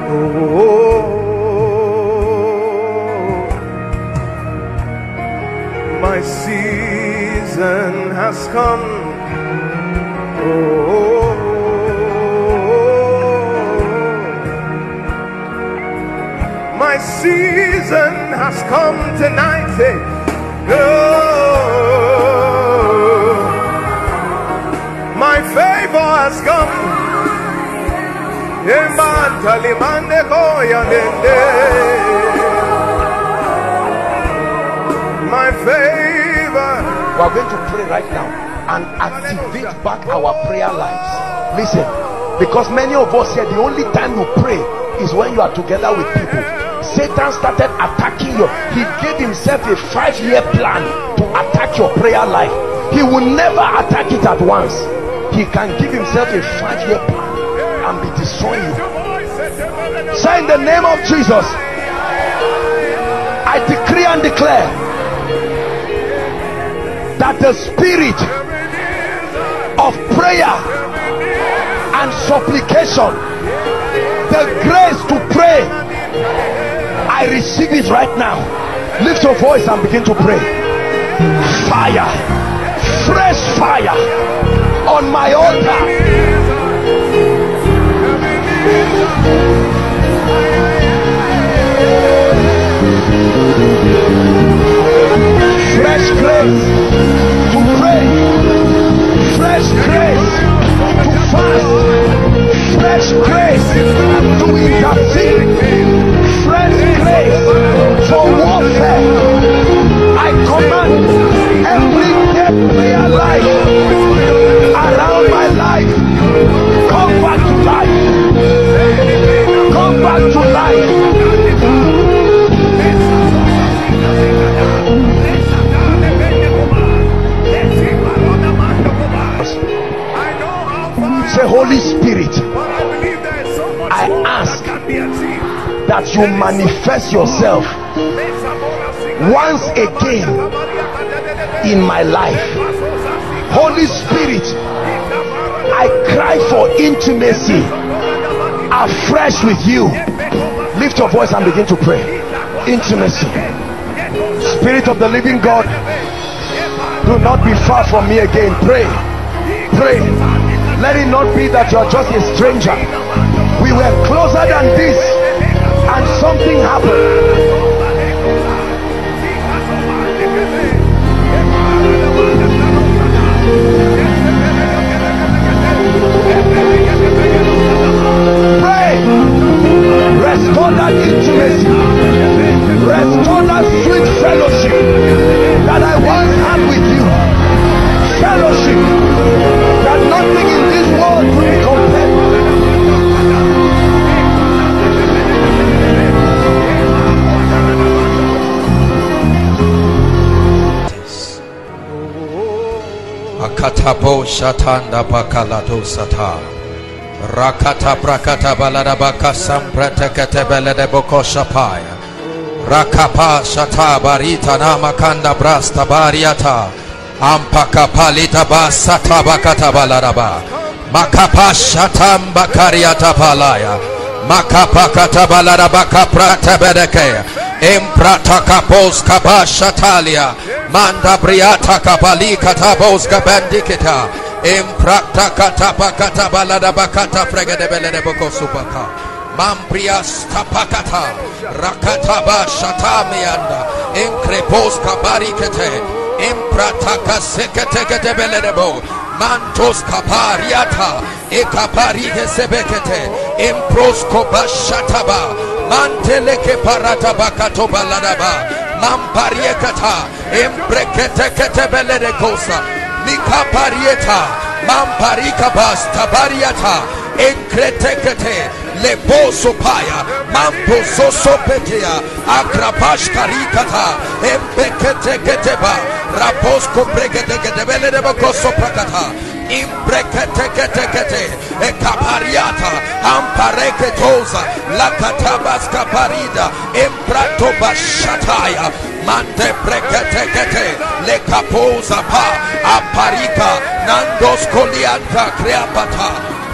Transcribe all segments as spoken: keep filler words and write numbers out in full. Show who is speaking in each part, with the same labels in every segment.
Speaker 1: Oh, my season has come. Oh, my season has come tonight. Oh, my favor has come. My favor.
Speaker 2: We are going to pray right now and activate back our prayer lives. Listen, because many of us here, the only time you pray is when you are together with people. Satan started attacking you. He gave himself a five-year plan to attack your prayer life. He will never attack it at once. He can give himself a five-year plan and be destroying you. Say, in the name of Jesus, I decree and declare that the spirit of prayer and supplication, the grace to pray, I receive it right now. Lift your voice and begin to pray. Fire, fresh fire on my altar. Fresh grace to pray, fresh grace to fast, fresh grace to intercede, fresh grace for warfare. I command every dead prayer life around my life, come back to life, come back to life. Say, Holy Spirit, I ask that you manifest yourself once again in my life. Holy Spirit, I cry for intimacy afresh with you. Lift your voice and begin to pray. Intimacy. Spirit of the living God, do not be far from me again. Pray, pray. Let it not be that you are just a stranger. We were closer than this and something happened. Pray. Restore that intimacy. Restore that sweet fellowship that I once had with you. Fellowship that nothing in this world could be compared.
Speaker 3: Akatabo shatanda bakalado sata rakata prakata balada bakasam pratekate belede boko shapaya rakapa shata barita namakanda brasta bariata ampaka palita basata bakata baladaba makapa shatam bakariata palaya makapa kata balada bakaprata bedeke imprata kapos kabashatalia manda briata kabali katabos kabandikita imprata katapa katabalada bakata fregede belede boko supaka mamprias tapakata rakataba shatamianda inkrepos kabarikete imprata kasekete kete belede bo mantos kapariata ekaparige sebekete impros kobashataba manteleke parata bakato baladaba mampariekata embrekete kete belede kosa mikaparieta mamparika basta bariata enkretekete leposo paya mamposo sopetea akrapash karikata embekete keteba raposko brekete kete belede bokoso prakata imbrekete kete kete ekapariata ampareketoza lakatabas kaparida emprato bashataya mante brekete kete lekapoza pa aparika nandos kolianta kreapata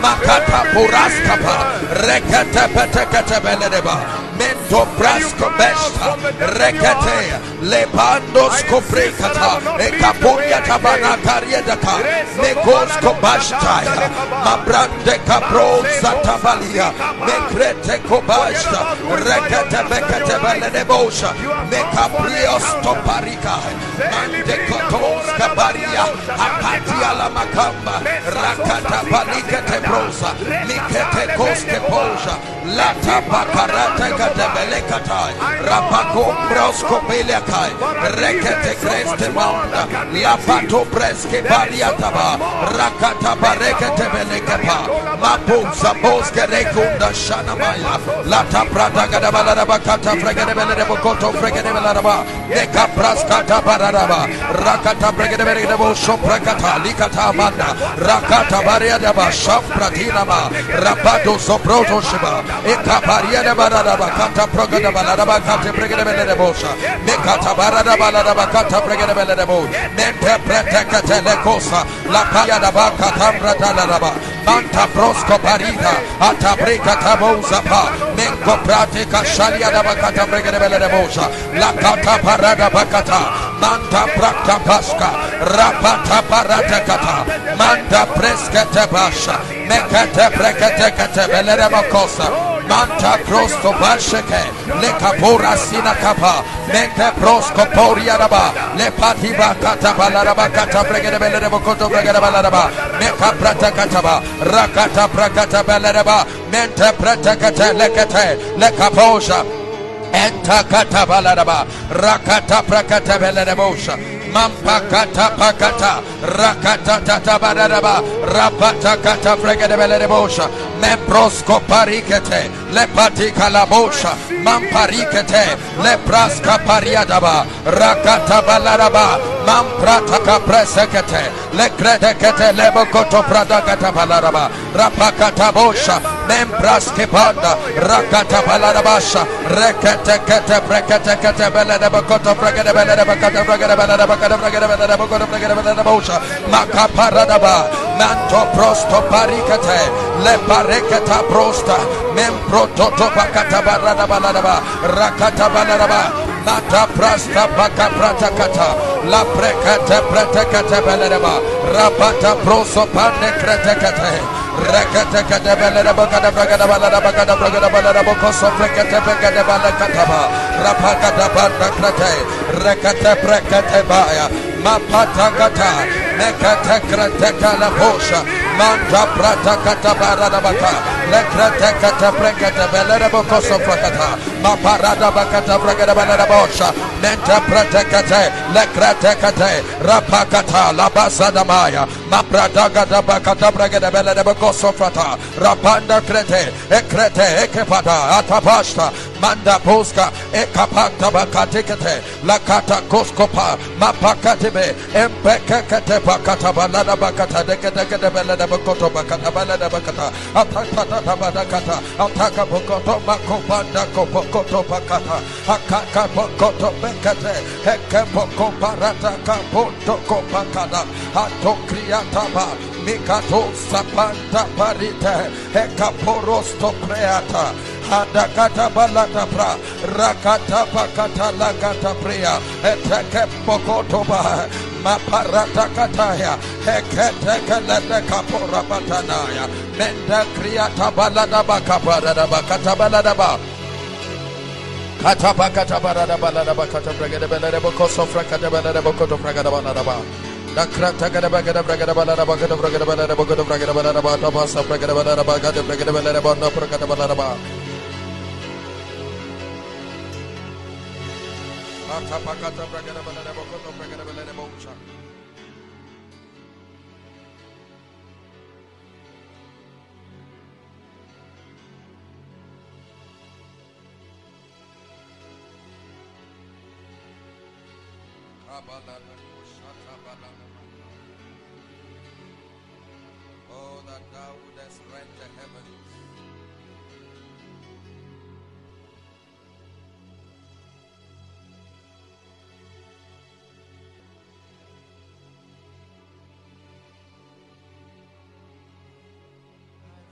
Speaker 3: makata puraskapa rekete petekete beledeba mento brasko besta rekete lepandos koprekata ekaporia tabana kariedaka negosko bashtaya mabrande kapro satabalia mekrete kobasta rekete bekete beledebosha mekaprios toparika mande kotos kabaria apatia la makamba rakata panikete brosa mikete koske poja lata bakarata gadebelekata rapako brosko belekai rekete kreste manda lapato preske bariataba rakata barekete belekapa mapu saboske rekunda shanamaya lata prata gadabala bakata fregede belede bokoto fregede belaraba neka praskata bararaba rakata fregede belede bo shoprakata likata manda rakata bariadaba shampratina ma rapato soproto shiba eka bariada bararaba kata progada balaraba kata fregede belede bosha nekata bararaba balaraba kata fregede belede bo nente pretekate lekosa la payada bakata bratalaba manta prosco parita atabrika taboza pa menko pratika shalia da bakata fregede belede bosha la kata parada bakata manta prakta paska rapata parata kata manta preskete basha mekate prekete kate belede bakosa manta prosto basheke le kapora sina kapa mente prosco poria daba le patiba kata balaraba kata fregede belede bokoto fregede balaraba meka prata kataba rakata prakata belede mente prata kate lekete le kaposha enta kata balaraba rakata prakata belede bosha mampakata pakata rakata tata badaraba rapata kata fregede belede bosha memprosko parikete le patika la bosha mamparikete le praska pariadaba rakata balaraba mamprata kapresekete le kredekete le bokoto prada kata balaraba rapakata bosha mempraske panda rakata balarabasha rekete kete prekete kete belede bokoto fregede belede bokoto fregede belede makaparadaba manto prosto parikate le pareketa prosta memproto bakata barada baladaba rakata baladaba mata prasta baka prata kata la prekate pretekate baladaba rapata proso pane kretekate rekete kate baladaba kada bragada baladaba kada bragada baladaba koso prekate pekate balakataba rapakata banda krate rekete prekate baya mapata kata mekate krete la posha manta prata kata barada baka lekrete kata prekate belere bokoso prakata maparada bakata prekate belere bosha menta prete kate lekrete kate rapakata la basada maya maprada kata bakata prekate belere bokoso frata rapanda krete ekrete ekepata atapashta manda poska ekapata bakate kate la kata koskopa mapakate be empekete bakata balada bakata dekete kete belere bokoto bakata balada bakata atata tabakata ataka bokoto makopanda kopokoto bakata akaka bokoto bekate heke boko parata kapoto kopakada atokriataba mikato sapanta parite heka porosto preata hadakata balata pra rakata pakata lagata prea eteke bokoto ba maparata kataya hekete kelete kapora batanaya menda kriata balada bakapara bakata balada ba kata bakata balada balada bakata bragada balada bokoso frakata balada bokoto fragada balada ba nakrata gada bagada bragada balada bakata bragada balada bokoto fragada balada ba tabasa bragada balada bakata bragada balada ba no fragada balada ba kata bakata bragada balada bokoto fragada balada bocha oh that thou wouldest rend the heavens I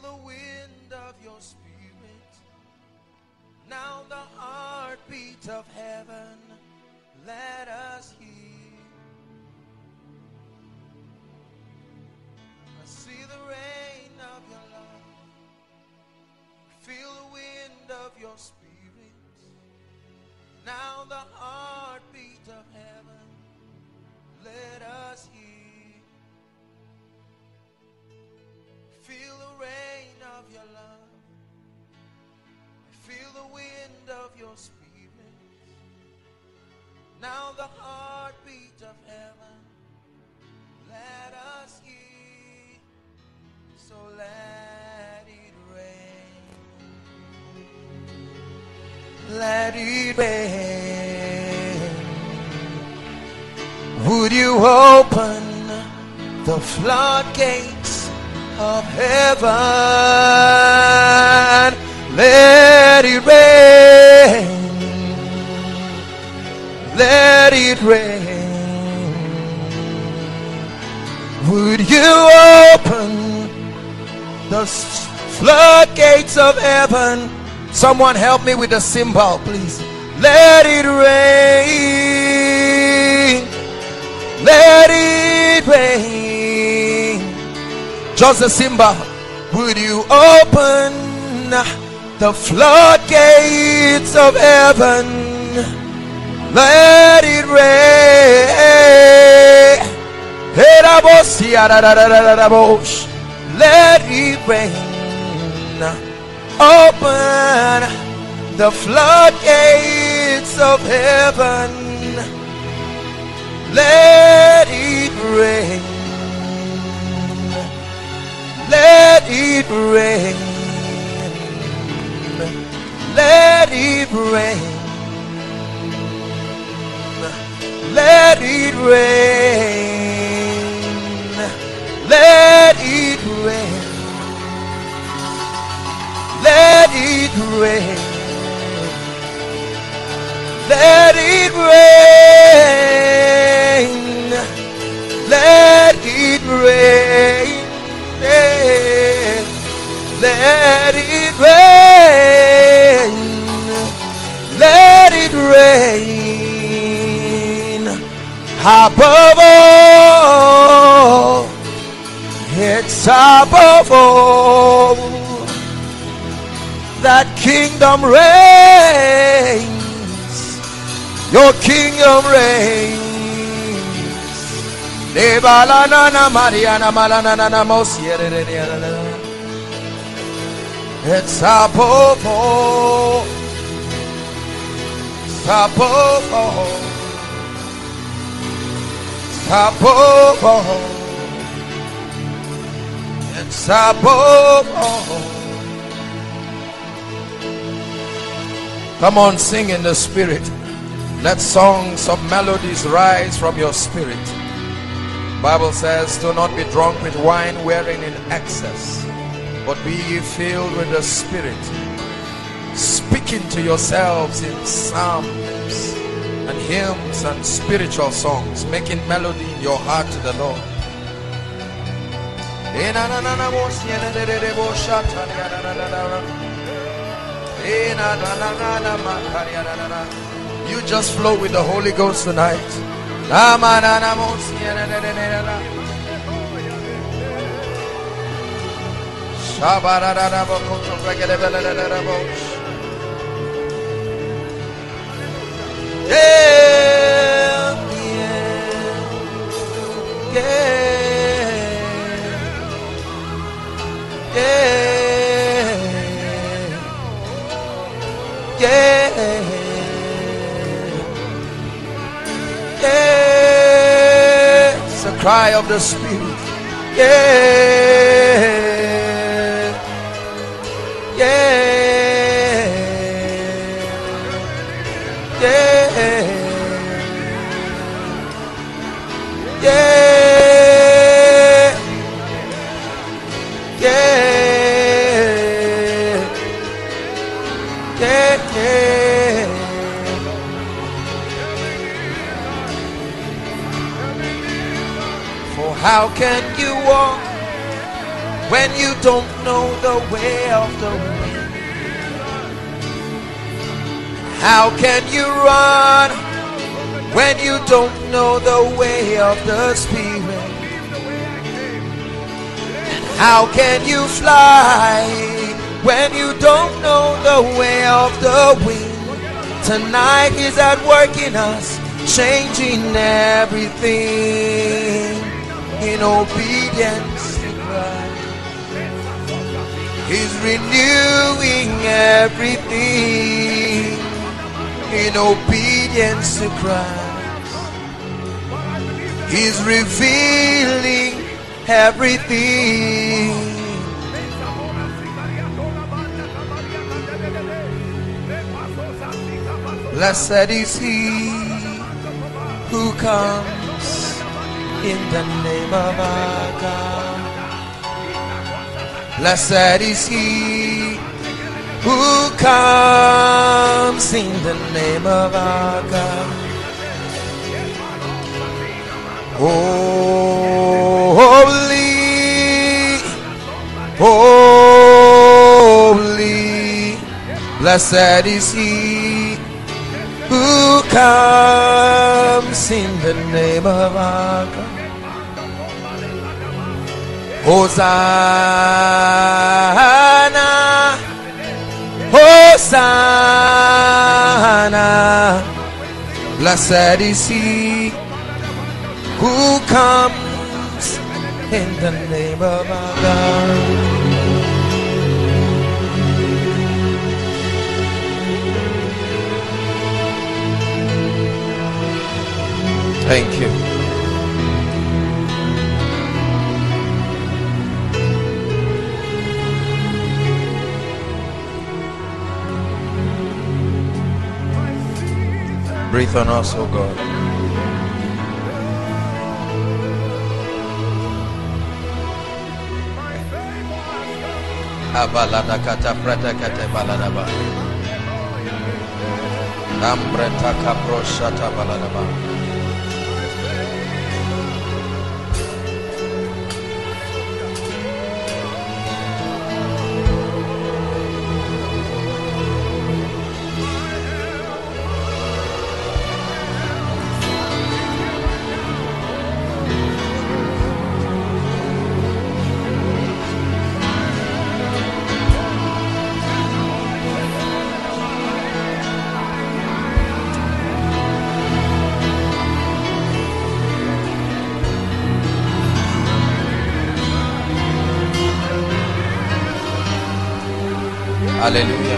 Speaker 3: the wind of your spirit. Now the heartbeat of heaven, let us hear. I see the rain of your love. Feel the wind of your spirit. Now the heartbeat of heaven, let us hear. Feel the rain of your love. Feel the wind of your spirit. Now the heartbeat of heaven, let us hear. So let it rain. Let it rain. Would you open the floodgates of heaven? Let it rain. Let it rain. Would you open the floodgates of heaven? Someone help me with the cymbal, please. Let it rain. Let it rain. Just the cymbal. Would you open the floodgates of heaven? Let it rain. Let it rain. Open the floodgates of heaven. Let it rain. Let it rain. Let it rain. Let it rain. Let it rain. Let it rain. Let it rain. Let it rain. Let it rain. Let it rain. Above all, it's above all. That kingdom reigns. Your kingdom reigns. It's above all. It's above all. It's above all. It's above all. Come on, sing in the spirit. Let songs of melodies rise from your spirit. Bible says, do not be drunk with wine wherein in excess, but be ye filled with the spirit, speaking to yourselves in psalms and hymns and spiritual songs, making melody in your heart to the Lord. You just flow with the Holy Ghost tonight. Yeah, yeah, yeah, yeah, yeah, yeah. It's a cry of the Spirit. Yeah, yeah, yeah, yeah, yeah, yeah, yeah. For how can you walk when you don't know the way of the wind? How can you run when you don't know the way of the Spirit? And how can you fly when you don't know the way of the wind? Tonight He's at work in us, changing everything in obedience to Christ. He's renewing everything in obedience to Christ. He's revealing everything. Blessed is He who comes in the name of our God. Blessed is He who comes in the name of our God. Holy, holy, blessed is He who comes in the name of our God. Hosanna, Hosanna, blessed is He who comes in the name of our God. Thank you. Breathe on us, oh God. Abalada kata prata kata baladaba. Ambreta kaproshata baladaba. Hallelujah.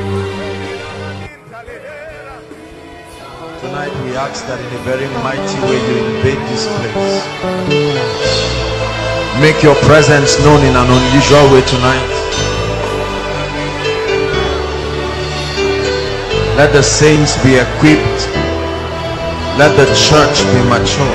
Speaker 4: Tonight we ask that in a very mighty way you invade this place. Make your presence known in an unusual way tonight. Let the saints be equipped. Let the church be mature.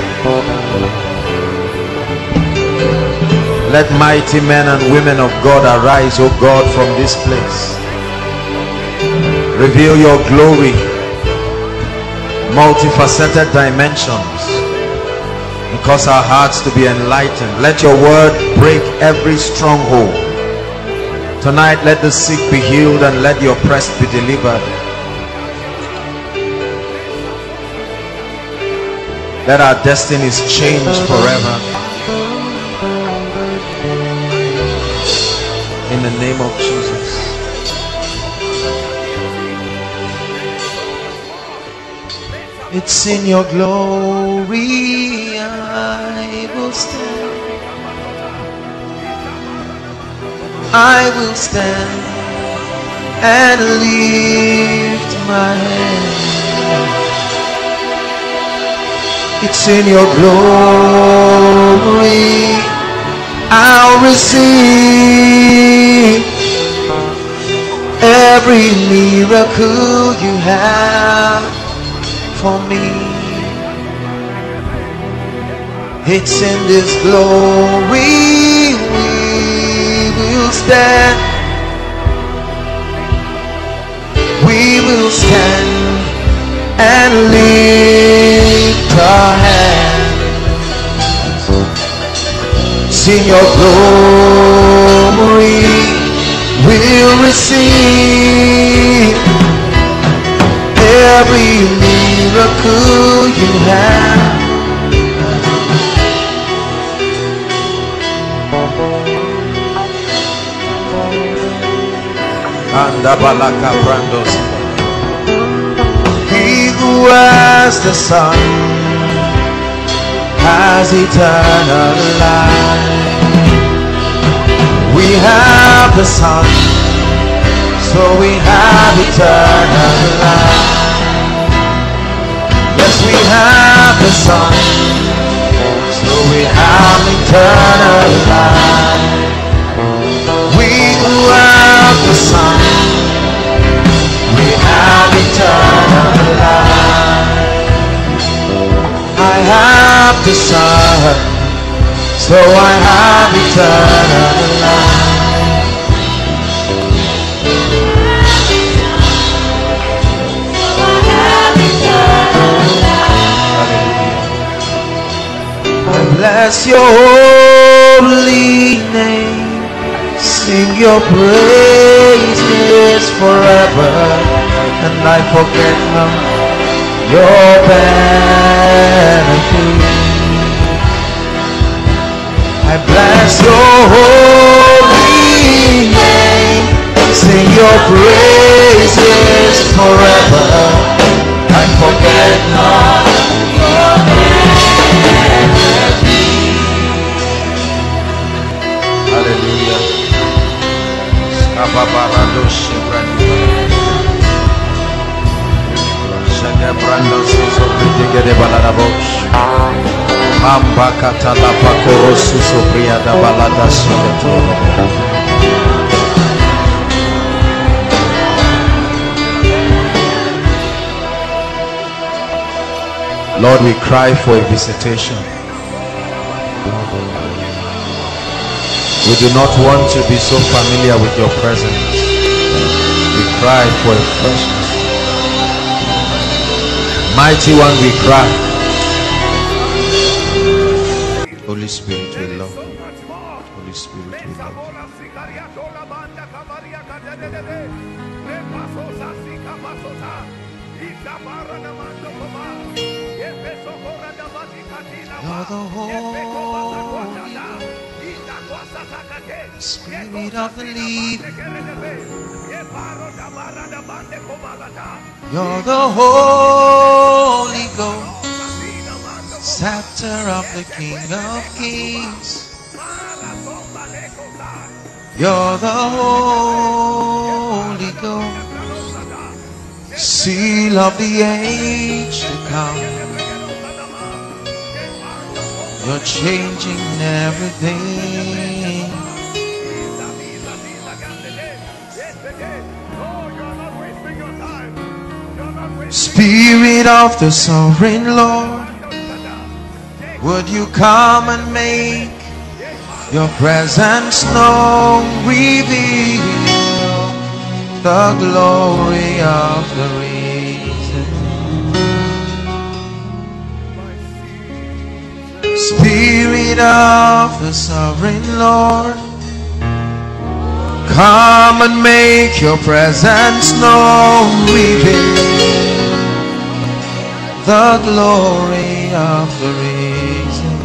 Speaker 4: Let mighty men and women of God arise, O God, from this place. Reveal your glory, multifaceted dimensions, and cause our hearts to be enlightened. Let your word break every stronghold. Tonight, let the sick be healed and let the oppressed be delivered. Let our destinies change forever. In the name of Jesus. It's in your glory I will stand. I will stand and lift my hand. It's in your glory I'll receive every miracle you have for me. It's in this glory we will stand. We will stand and lift our hands. Sing your glory He who has the Son has eternal life. We have the Son, so we have eternal life. Yes, we have the Son, so we have eternal life. We who have the Son, we have eternal life. I have the Son, so I have eternal life. I bless your holy name, sing your praises forever, and I forget not your benefit. I bless your holy name, sing your praises forever, I forget not your benefit. Hallelujah. Mamba katala pakorosu sopriya da balada soleto. Lord, we cry for a visitation. We do not want to be so familiar with your presence. We cry for a freshness. Mighty One, we cry. Holy Spirit, we love you. Holy Spirit, we love you. You're the Holy Spirit of the living. You're the Holy Ghost, scepter of the King of Kings. You're the Holy Ghost, seal of the age to come. You're changing everything. Spirit of the sovereign Lord, would you come and make your presence known? Reveal the glory of the risen. Spirit of the sovereign Lord, come and make your presence known. Reveal the glory of the risen.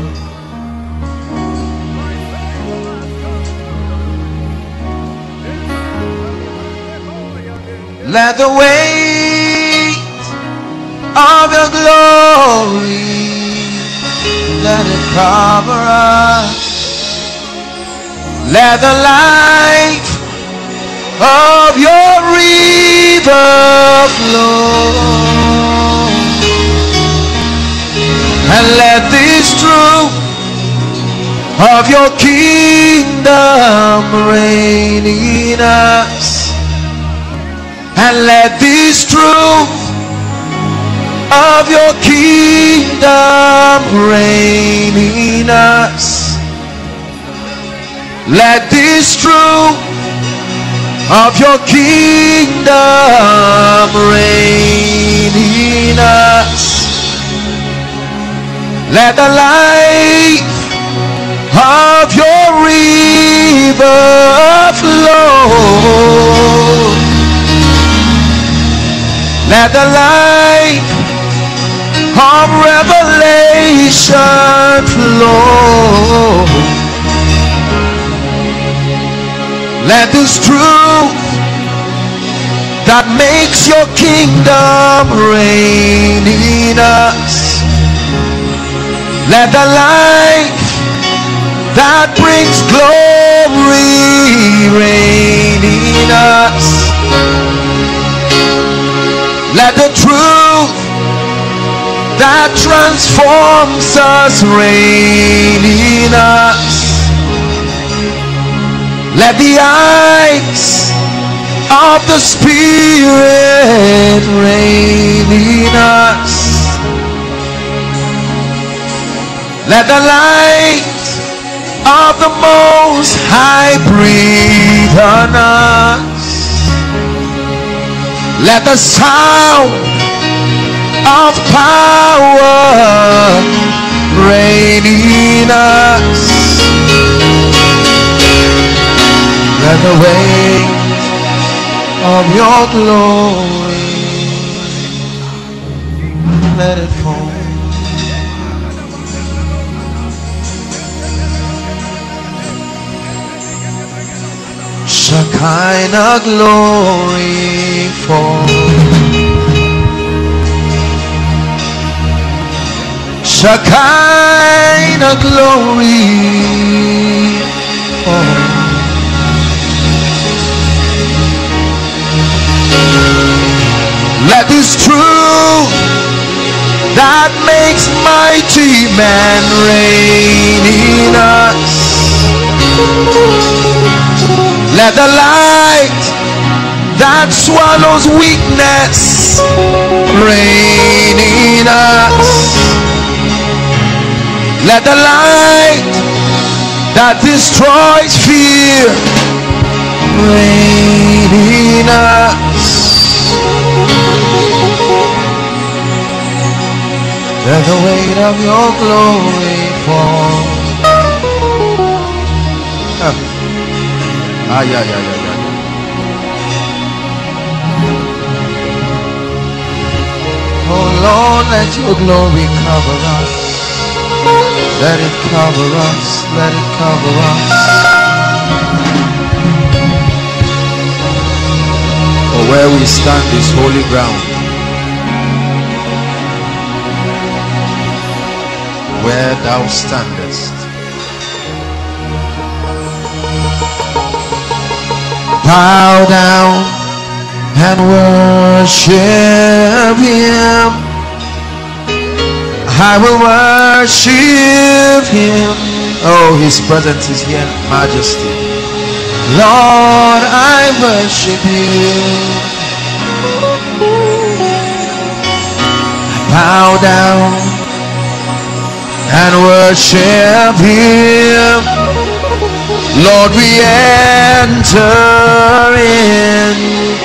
Speaker 4: Let the weight of your glory, let it cover us. Let the light of your river flow. And let this truth of your kingdom reign in us. And let this truth of your kingdom reign in us. Let this truth of your kingdom reign in us. Let the light of your river flow. Let the light of revelation flow. Let this truth that makes your kingdom reign in us. Let the light that brings glory reign in us. Let the truth that transforms us reign in us. Let the eyes of the Spirit reign in us. Let the light of the Most High breathe on us. Let the sound of power reign in us. Let the weight of your glory, let it fall. Shekinah glory fall. Shekinah glory fall. Let this truth that makes mighty men reign in us. Let the light that swallows weakness reign in us. Let the light that destroys fear reign in us. Let the weight of your glory fall. Ah, ah yeah, yeah, yeah, yeah. Oh Lord, let your glory cover us. Let it cover us. Let it cover us. For where we stand is holy ground. Where thou standest, bow down and worship him. I will worship him. Oh, his presence is here, majesty. Lord, I worship you. I bow down and worship him. Lord, we enter in.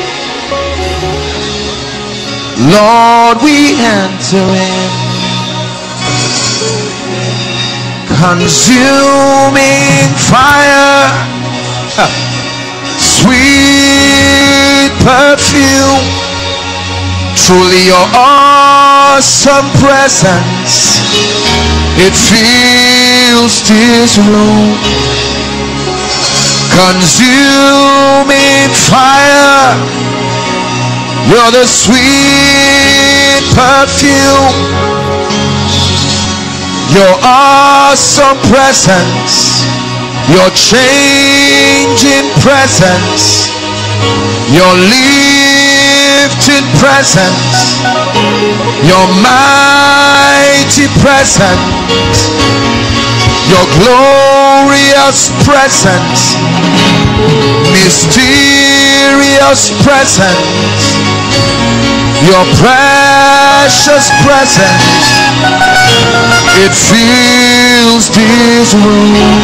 Speaker 4: Lord, we enter in. Consuming fire, sweet perfume, truly your awesome presence, it fills this room. Consuming fire, you're the sweet perfume, your awesome presence, your changing presence, your lifting presence, your mighty presence, your glorious presence, mysterious presence, your precious presence, it fills this room.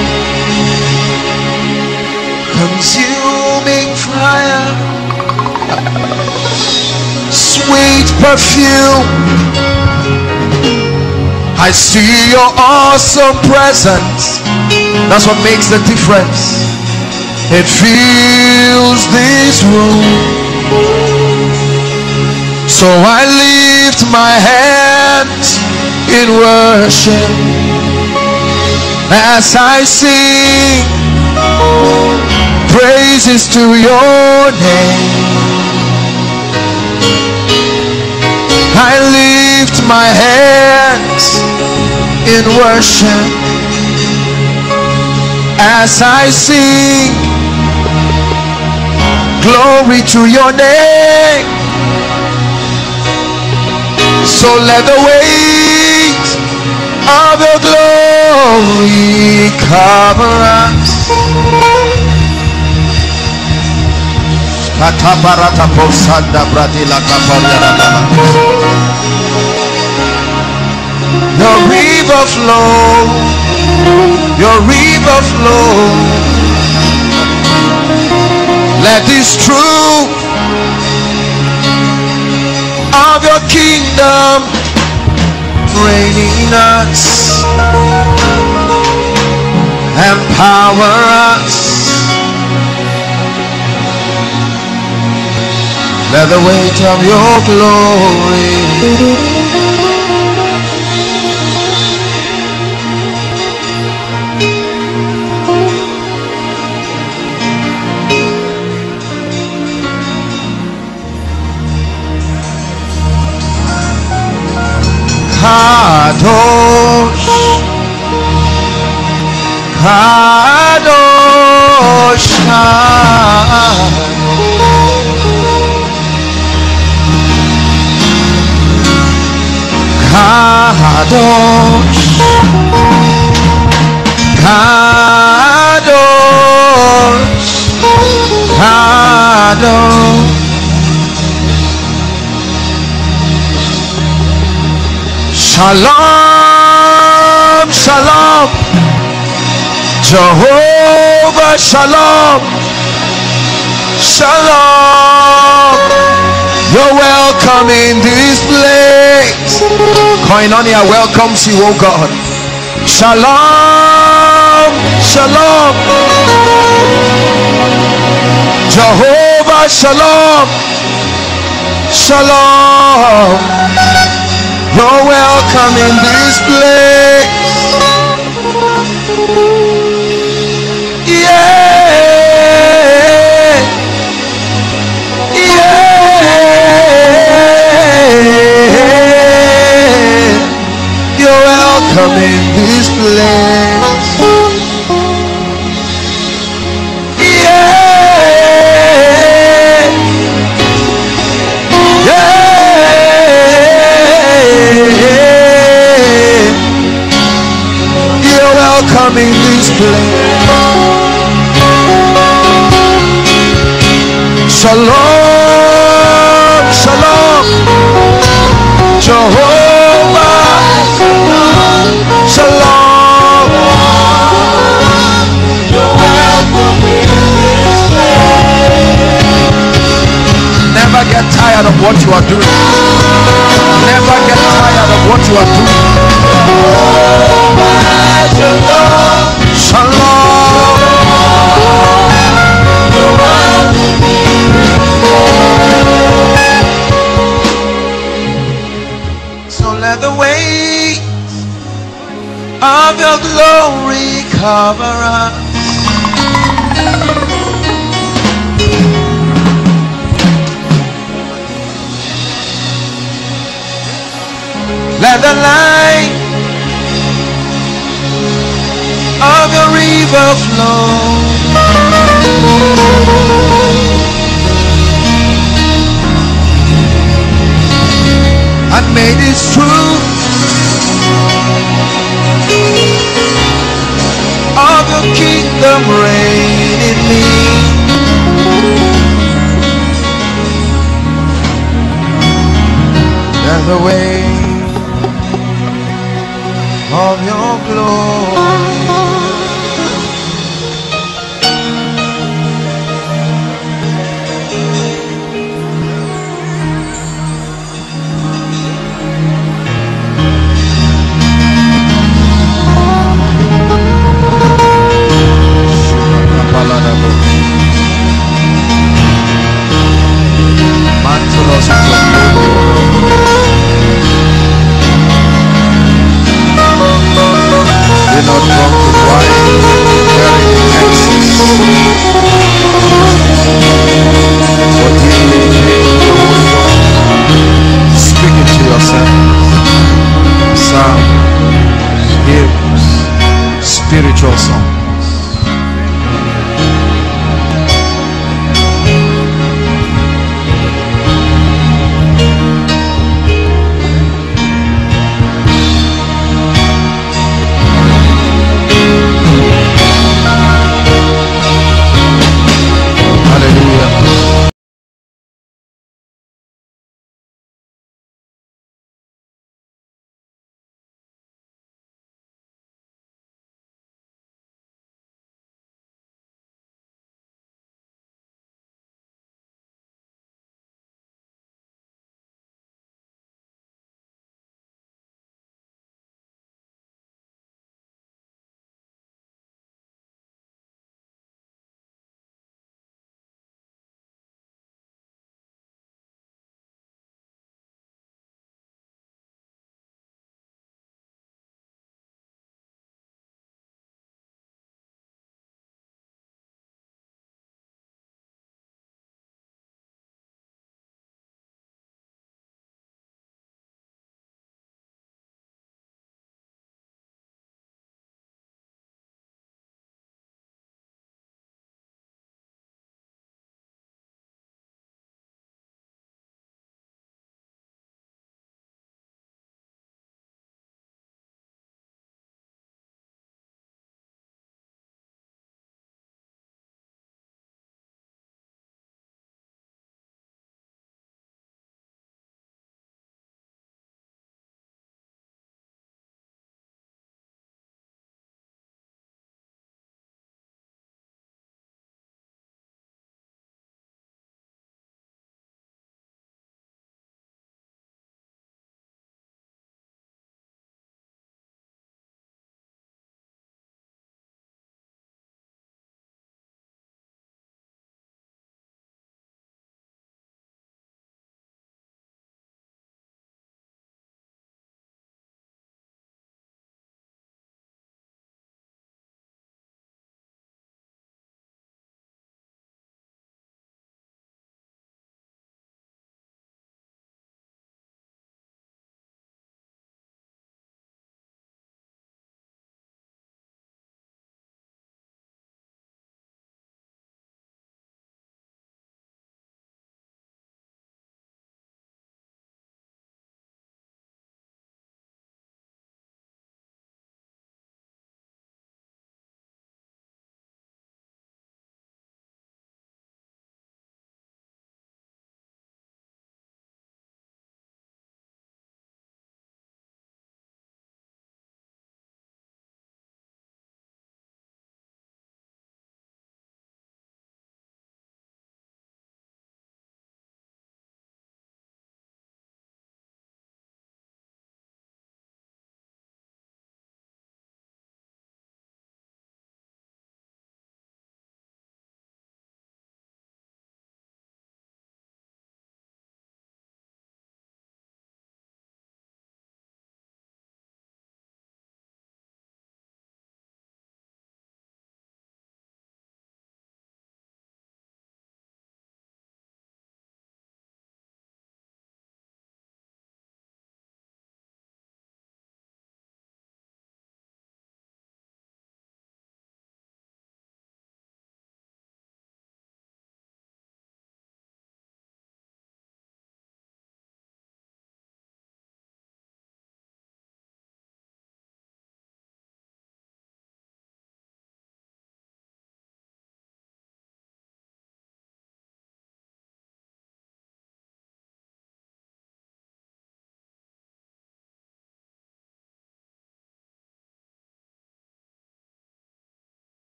Speaker 4: Consuming fire, sweet perfume, I see your awesome presence. That's what makes the difference. It fills this room. So I lift my hands in worship as I sing praises to your name. I lift my hands in worship as I sing glory to your name. So let the weight of your glory cover us. Your river flow, your river flow. Let this truth of your kingdom reign in us, empower us. Let the weight of your glory Kadosh, Kadosh, Kadosh, Kadosh, Kadosh. Shalom, shalom, Jehovah Shalom, shalom. You're welcome in this place. Koinonia welcomes you, oh God. Shalom, shalom, Jehovah Shalom, shalom. You're welcome in this place. Yeah, yeah. You're welcome in this place. Yeah, yeah. You're welcome in this place. Shalom, shalom, Jehovah, shalom. You're welcome in this place. Never get tired of what you are doing. Never get tired of what you are doing. Shalom, shalom. So let the weight of your glory cover us. Let the light of your river flow. And may this truth of your kingdom reign in me. There's a way of your glory.